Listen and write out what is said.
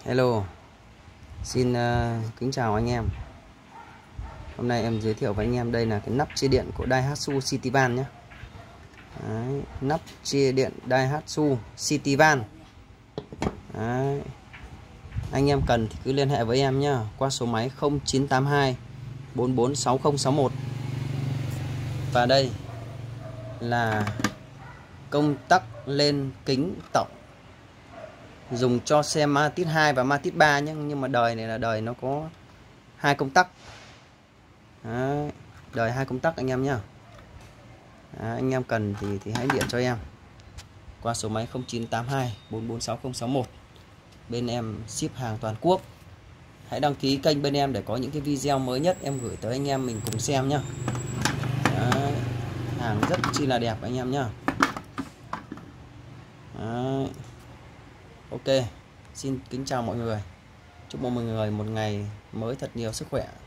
Hello, xin kính chào anh em. Hôm nay em giới thiệu với anh em đây là cái nắp chia điện của Daihatsu Cityvan nhé. Đấy, nắp chia điện Daihatsu Cityvan. Đấy. Anh em cần thì cứ liên hệ với em nhé, qua số máy 0982 446061. Và đây là công tắc lên kính tổng, dùng cho xe Matiz 2 và Matiz 3 nhé. Nhưng mà đời này là đời nó có hai công tắc. Đấy, đời hai công tắc anh em nhé. Anh em cần thì hãy điện cho em qua số máy 0982 446061. Bên em ship hàng toàn quốc. Hãy đăng ký kênh bên em để có những cái video mới nhất em gửi tới anh em mình cùng xem nhé. Đấy, hàng rất chi là đẹp anh em nhé. Đấy. Ok, xin kính chào mọi người. Chúc mọi người một ngày mới thật nhiều sức khỏe.